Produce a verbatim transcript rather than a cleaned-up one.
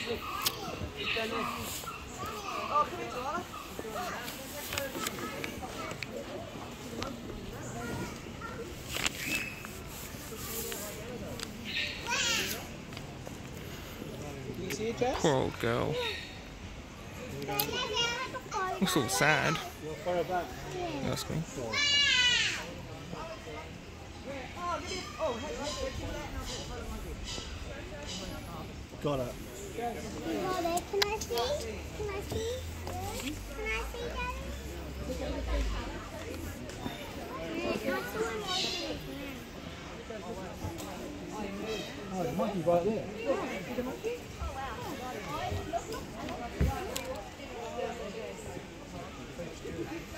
Poor old girl. Looks all sad. Ask me. Got it. Can I see? Can I see? Can I see, Oh, the monkey right there. Daddy?